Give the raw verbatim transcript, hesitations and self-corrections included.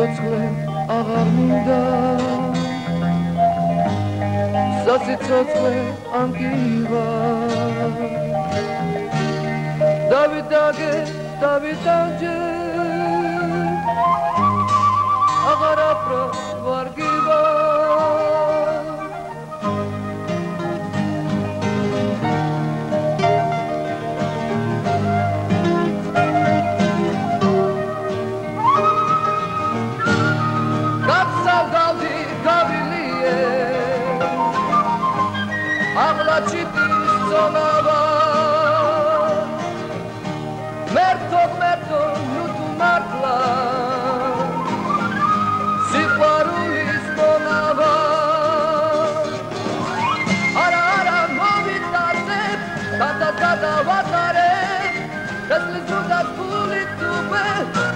სიცოცხლე აღარ მინდა სასიცოცხლე ამკივა დავიდაგე დავიდაგე აღარ აფრო ვარგივა Αγλατσίτης τσολαβά Μέρτο, μέρτο, νου του μάρτλα Σιχαρούλης μοναβά Άρα, άρα, μοβιτάζε Κάτα, κάτα, βαταρέ Τες λιζούτας πουλί του πέ